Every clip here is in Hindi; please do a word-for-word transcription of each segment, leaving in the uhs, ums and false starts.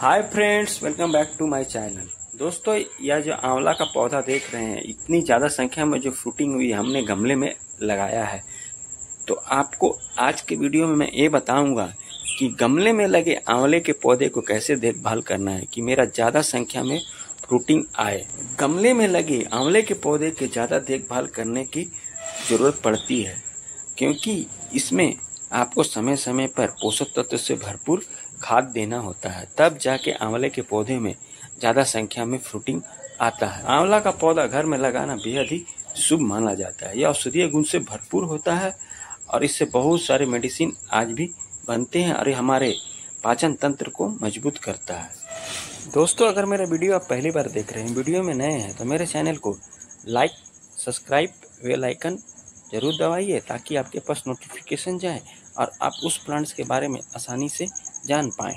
Hi friends, welcome back to my channel. दोस्तों, यह जो आंवला का पौधा देख रहे हैं, इतनी ज़्यादा संख्या में जो फ्रूटिंग हुई हमने गमले में लगाया है। तो आपको आज के वीडियो में मैं ये बताऊंगा कि गमले में लगे आंवले के पौधे को कैसे देखभाल करना है कि मेरा ज़्यादा संख्या में फ्रूटिंग आए। गमले में लगे आंवले के पौधे के ज़्यादा देखभाल करने की ज़रूरत पड़ती है, क्योंकि इसमें आपको समय समय पर पोषक तत्व से भरपूर खाद देना होता है, तब जाके आंवले के पौधे में ज़्यादा संख्या में फ्रूटिंग आता है। आंवला का पौधा घर में लगाना बेहद ही शुभ माना जाता है। यह औषधीय गुण से भरपूर होता है और इससे बहुत सारे मेडिसिन आज भी बनते हैं और ये हमारे पाचन तंत्र को मजबूत करता है। दोस्तों, अगर मेरा वीडियो आप पहली बार देख रहे हैं, वीडियो में नए हैं, तो मेरे चैनल को लाइक, सब्सक्राइब, बेल आइकन जरूर दबाइए ताकि आपके पास नोटिफिकेशन जाए और आप उस प्लांट्स के बारे में आसानी से जान पाएँ।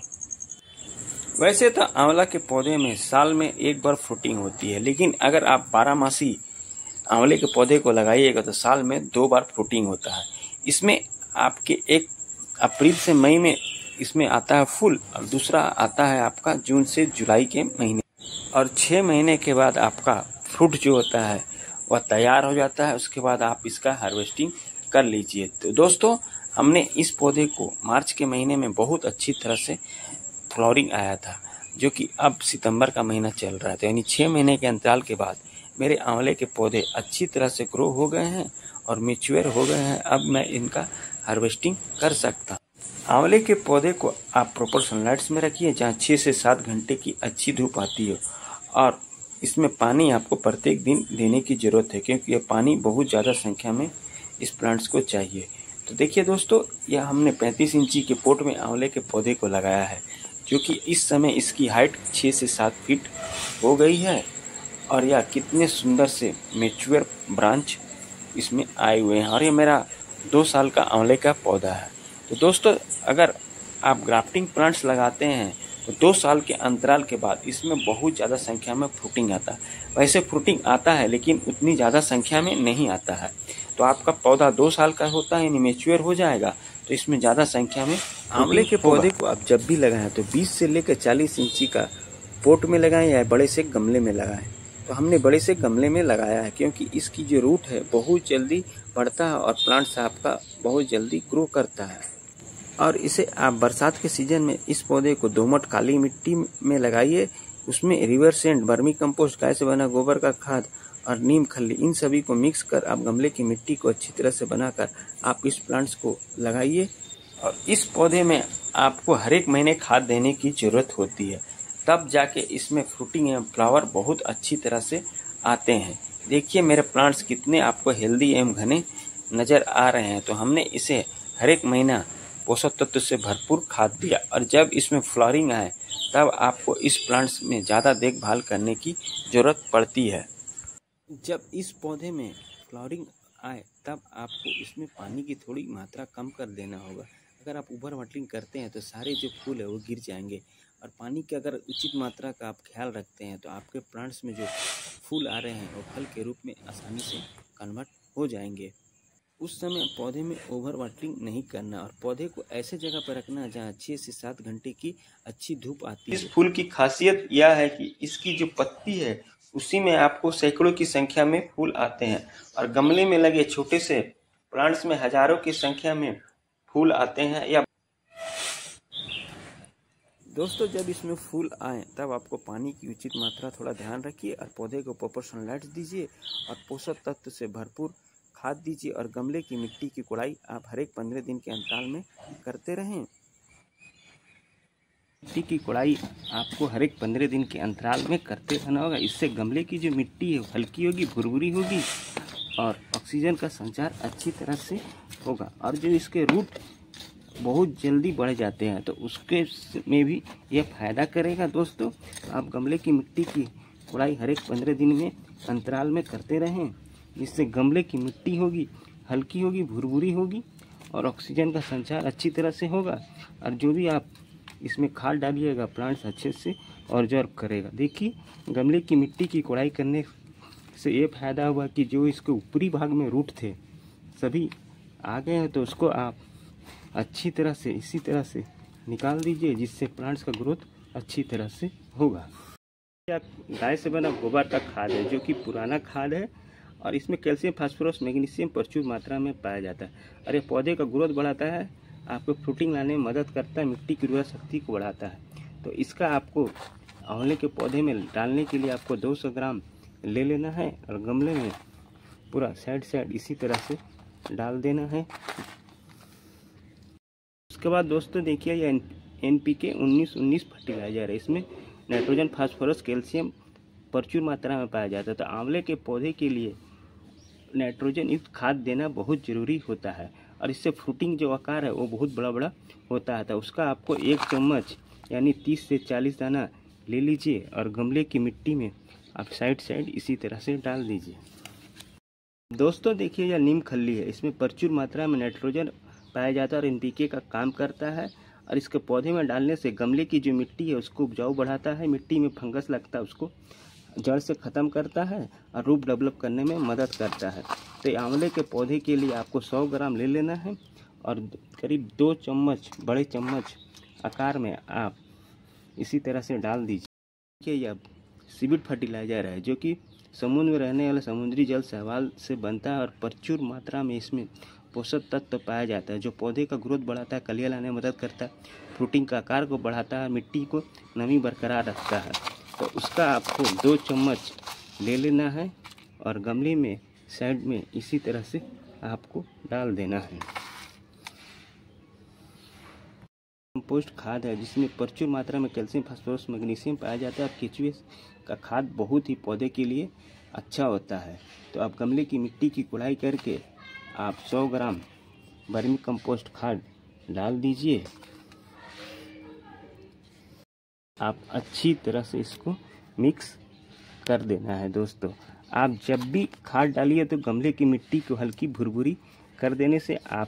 वैसे तो आंवला के पौधे में साल में एक बार फ्रूटिंग होती है, लेकिन अगर आप बारहमासी आंवले के पौधे को लगाइएगा तो साल में दो बार फ्रूटिंग होता है। इसमें आपके एक अप्रैल से मई में इसमें आता है फूल और दूसरा आता है आपका जून से जुलाई के महीने, और छः महीने के बाद आपका फ्रूट जो होता है वह तैयार हो जाता है। उसके बाद आप इसका हार्वेस्टिंग कर लीजिए। तो दोस्तों, हमने इस पौधे को मार्च के महीने में बहुत अच्छी तरह से फ्लावरिंग आया था, जो कि अब सितंबर का महीना चल रहा है। तो यानी छः महीने के अंतराल के बाद मेरे आंवले के पौधे अच्छी तरह से ग्रो हो गए हैं और मैच्योर हो गए हैं। अब मैं इनका हार्वेस्टिंग कर सकता। आंवले के पौधे को आप प्रॉपर सनलाइट्स में रखिए, जहाँ छः से सात घंटे की अच्छी धूप आती हो, और इसमें पानी आपको प्रत्येक दिन देने की ज़रूरत है, क्योंकि यह पानी बहुत ज़्यादा संख्या में इस प्लांट्स को चाहिए। तो देखिए दोस्तों, यह हमने पैंतीस इंची के पोट में आंवले के पौधे को लगाया है, जो कि इस समय इसकी हाइट छः से सात फीट हो गई है और यह कितने सुंदर से मैच्योर ब्रांच इसमें आए हुए हैं। और ये मेरा दो साल का आंवले का पौधा है। तो दोस्तों, अगर आप ग्राफ्टिंग प्लांट्स लगाते हैं तो दो साल के अंतराल के बाद इसमें बहुत ज़्यादा संख्या में फ्रूटिंग आता है। वैसे फ्रूटिंग आता है, लेकिन उतनी ज़्यादा संख्या में नहीं आता है। तो आपका पौधा दो साल का होता है, यानी मैच्योर हो जाएगा, तो इसमें ज़्यादा संख्या में आंवले के पौधे को आप जब भी लगाएं तो बीस से लेकर चालीस इंची का पोट में लगाएं या बड़े से गमले में लगाएं। तो हमने बड़े से गमले में लगाया है, क्योंकि इसकी जो रूट है बहुत जल्दी बढ़ता है और प्लांट्स आपका बहुत जल्दी ग्रो करता है। और इसे आप बरसात के सीजन में इस पौधे को दोमट काली मिट्टी में लगाइए। उसमें रिवर सेंड, वर्मी कंपोस्ट, गाय से बना गोबर का खाद और नीम खल्ली, इन सभी को मिक्स कर आप गमले की मिट्टी को अच्छी तरह से बनाकर आप इस प्लांट्स को लगाइए। और इस पौधे में आपको हर एक महीने खाद देने की ज़रूरत होती है, तब जाके इसमें फ्रूटिंग एवं फ्लावर बहुत अच्छी तरह से आते हैं। देखिए मेरे प्लांट्स कितने आपको हेल्दी एवं घने नज़र आ रहे हैं। तो हमने इसे हर एक महीना पोषक तत्व से भरपूर खाद दिया, और जब इसमें फ्लावरिंग आए तब आपको इस प्लांट्स में ज़्यादा देखभाल करने की ज़रूरत पड़ती है। जब इस पौधे में फ्लावरिंग आए तब आपको इसमें पानी की थोड़ी मात्रा कम कर देना होगा। अगर आप ओवर वाटरिंग करते हैं तो सारे जो फूल है वो गिर जाएंगे, और पानी की अगर उचित मात्रा का आप ख्याल रखते हैं तो आपके प्लांट्स में जो फूल आ रहे हैं वो फल के रूप में आसानी से कन्वर्ट हो जाएंगे। उस समय पौधे में ओवर वाटरिंग नहीं करना, और पौधे को ऐसे जगह पर रखना जहाँ छः से सात घंटे की अच्छी धूप आती है। इस फूल की खासियत यह है कि इसकी जो पत्ती है उसी में आपको सैकड़ों की संख्या में फूल आते हैं, और गमले में लगे छोटे से प्लांट्स में हजारों की संख्या में फूल आते हैं। या दोस्तों, जब इसमें फूल आए तब आपको पानी की उचित मात्रा थोड़ा ध्यान रखिए, और पौधे को प्रॉपर सनलाइट दीजिए और पोषक तत्व से भरपूर खाद दीजिए। और गमले की मिट्टी की कोड़ाई आप हर एक पंद्रह दिन के अंतराल में करते रहें। मिट्टी की कोड़ाई आपको हर एक पंद्रह दिन के अंतराल में करते रहना होगा। इससे गमले की जो मिट्टी है हल्की होगी, भुरभुरी होगी और ऑक्सीजन का संचार अच्छी तरह से होगा। और जो इसके रूट बहुत जल्दी बढ़ जाते हैं तो उसके में भी यह फायदा करेगा। दोस्तों, आप गमले की मिट्टी की कोड़ाई हर एक पंद्रह दिन में अंतराल में करते रहें, जिससे गमले की मिट्टी होगी हल्की होगी, भुरभुरी होगी और ऑक्सीजन का संचार अच्छी तरह से होगा। और जो भी आप इसमें खाद डालिएगा प्लांट्स अच्छे से ऑब्जर्व करेगा। देखिए, गमले की मिट्टी की कोड़ाई करने से ये फायदा हुआ कि जो इसके ऊपरी भाग में रूट थे सभी आ गए हैं, तो उसको आप अच्छी तरह से इसी तरह से निकाल दीजिए, जिससे प्लांट्स का ग्रोथ अच्छी तरह से होगा। गाय से बना गोबर का खाद है, जो कि पुराना खाद है और इसमें कैल्शियम, फास्फोरस, मैग्नीशियम प्रचुर मात्रा में पाया जाता है और ये पौधे का ग्रोथ बढ़ाता है, आपको फ्रूटिंग लाने में मदद करता है, मिट्टी की उर्वरा शक्ति को बढ़ाता है। तो इसका आपको आंवले के पौधे में डालने के लिए आपको दो सौ ग्राम ले लेना है और गमले में पूरा साइड साइड इसी तरह से डाल देना है। उसके बाद दोस्तों देखिए, ये एन पी के उन्नीस उन्नीस फर्टिलाइजर है। इसमें नाइट्रोजन, फास्फोरस, कैल्शियम प्रचुर मात्रा में पाया जाता है। तो आंवले के पौधे के लिए नाइट्रोजन युक्त खाद देना बहुत ज़रूरी होता है और इससे फ्रूटिंग जो आकार है वो बहुत बड़ा बड़ा होता है। तो उसका आपको एक चम्मच यानी तीस से चालीस दाना ले लीजिए और गमले की मिट्टी में आप साइड साइड इसी तरह से डाल दीजिए। दोस्तों देखिए, यह नीम खल्ली है। इसमें प्रचुर मात्रा में नाइट्रोजन पाया जाता है और एन पी के का काम करता है और इसके पौधे में डालने से गमले की जो मिट्टी है उसको उपजाऊ बढ़ाता है, मिट्टी में फंगस लगता है उसको जड़ से ख़त्म करता है और रूट डेवलप करने में मदद करता है। तो आंवले के पौधे के लिए आपको सौ ग्राम ले लेना है और करीब दो चम्मच बड़े चम्मच आकार में आप इसी तरह से डाल दीजिए। यह सीविड फर्टिलाइज़र है, जो कि समुद्र में रहने वाले समुद्री जल शैवाल से बनता है और प्रचुर मात्रा में इसमें पोषक तत्व पाया जाता है, जो पौधे का ग्रोथ बढ़ाता है, कलियाँ लाने में मदद करता है, फ्रूटिंग का आकार को बढ़ाता है, मिट्टी को नमी बरकरार रखता है। तो उसका आपको दो चम्मच ले लेना है और गमले में साइड में इसी तरह से आपको डाल देना है। कंपोस्ट खाद है, जिसमें प्रचुर मात्रा में कैल्शियम, फास्फोरस, मैग्नीशियम पाया जाता है और केचुए का खाद बहुत ही पौधे के लिए अच्छा होता है। तो आप गमले की मिट्टी की कुड़ाई करके आप सौ ग्राम वर्मी कंपोस्ट खाद डाल दीजिए। आप अच्छी तरह से इसको मिक्स कर देना है। दोस्तों, आप जब भी खाद डालिए तो गमले की मिट्टी को हल्की भुरभुरी कर देने से आप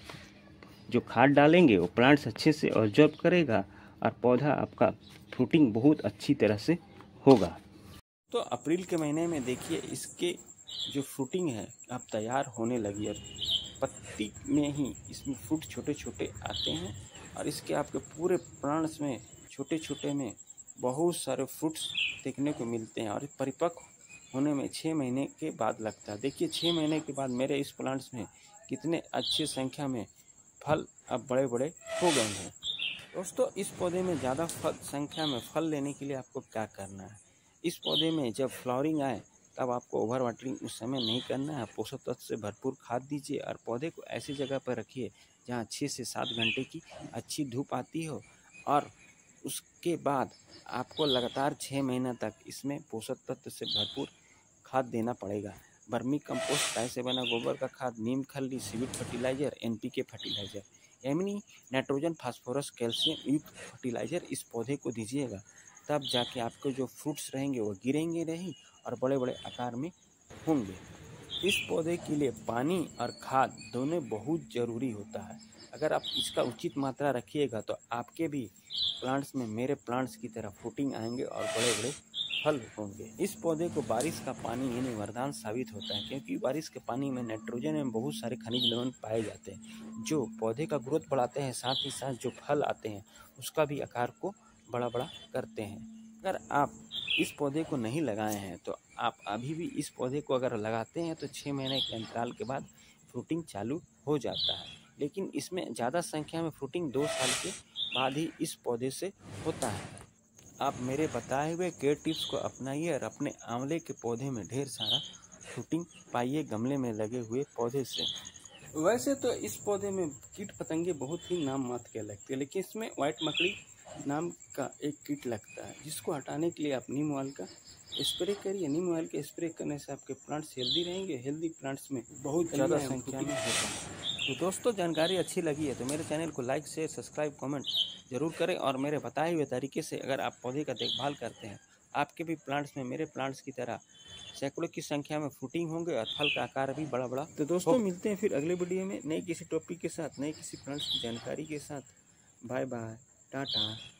जो खाद डालेंगे वो प्लांट्स अच्छे से ऑब्जर्व करेगा और पौधा आपका फ्रूटिंग बहुत अच्छी तरह से होगा। तो अप्रैल के महीने में देखिए, इसके जो फ्रूटिंग है अब तैयार होने लगी और पत्ती में ही इसमें फ्रूट छोटे छोटे आते हैं और इसके आपके पूरे प्लांट्स में छोटे छोटे में बहुत सारे फ्रूट्स देखने को मिलते हैं और परिपक्व होने में छः महीने के बाद लगता है। देखिए, छः महीने के बाद मेरे इस प्लांट्स में कितने अच्छे संख्या में फल अब बड़े बड़े हो गए हैं। दोस्तों, इस पौधे में ज़्यादा फल संख्या में फल लेने के लिए आपको क्या करना है, इस पौधे में जब फ्लावरिंग आए तब आपको ओवर वाटरिंग उस समय नहीं करना है। पोषक तत्व से भरपूर खाद दीजिए और पौधे को ऐसी जगह पर रखिए जहाँ छः से सात घंटे की अच्छी धूप आती हो और उसके बाद आपको लगातार छः महीना तक इसमें पोषक तत्व से भरपूर खाद देना पड़ेगा। वर्मी कंपोस्ट, गाय से बना गोबर का खाद, नीम खल्ली, seaweed fertiliser, N P K fertiliser, यानी नाइट्रोजन, फास्फोरस, कैल्शियम युक्त फर्टिलाइजर इस पौधे को दीजिएगा। तब जाके आपके जो फ्रूट्स रहेंगे वो गिरेंगे नहीं और बड़े बड़े आकार में होंगे। इस पौधे के लिए पानी और खाद दोनों बहुत ज़रूरी होता है। अगर आप इसका उचित मात्रा रखिएगा तो आपके भी प्लांट्स में मेरे प्लांट्स की तरह फ्रूटिंग आएंगे और बड़े बड़े फल होंगे। इस पौधे को बारिश का पानी यानी वरदान साबित होता है, क्योंकि बारिश के पानी में नाइट्रोजन में बहुत सारे खनिज लवण पाए जाते हैं जो पौधे का ग्रोथ बढ़ाते हैं, साथ ही साथ जो फल आते हैं उसका भी आकार को बड़ा बड़ा करते हैं। अगर आप इस पौधे को नहीं लगाए हैं तो आप अभी भी इस पौधे को अगर लगाते हैं तो छः महीने के अंतराल के बाद फ्रूटिंग चालू हो जाता है, लेकिन इसमें ज़्यादा संख्या में फ्रूटिंग दो साल के बाद ही इस पौधे से होता है। आप मेरे बताए हुए केयर टिप्स को अपनाइए और अपने आंवले के पौधे में ढेर सारा फ्रूटिंग पाइए गमले में लगे हुए पौधे से। वैसे तो इस पौधे में कीट पतंगे बहुत ही नाम मात्र के लगते हैं, लेकिन इसमें व्हाइट मकड़ी नाम का एक कीट लगता है, जिसको हटाने के लिए आप नीम ऑयल का स्प्रे करिए। नीम ऑयल के स्प्रे करने से आपके प्लांट्स हेल्दी रहेंगे। हेल्दी प्लांट्स में बहुत ज़्यादा संख्या में होता है। तो दोस्तों, जानकारी अच्छी लगी है तो मेरे चैनल को लाइक, शेयर, सब्सक्राइब, कमेंट जरूर करें और मेरे बताए हुए तरीके से अगर आप पौधे का देखभाल करते हैं, आपके भी प्लांट्स में मेरे प्लांट्स की तरह सैकड़ों की संख्या में फ्रूटिंग होंगे और फल का आकार भी बड़ा बड़ा। तो दोस्तों, मिलते हैं फिर अगले वीडियो में नए किसी टॉपिक के साथ, नए किसी प्लांट्स की जानकारी के साथ। Bye bye, Tata.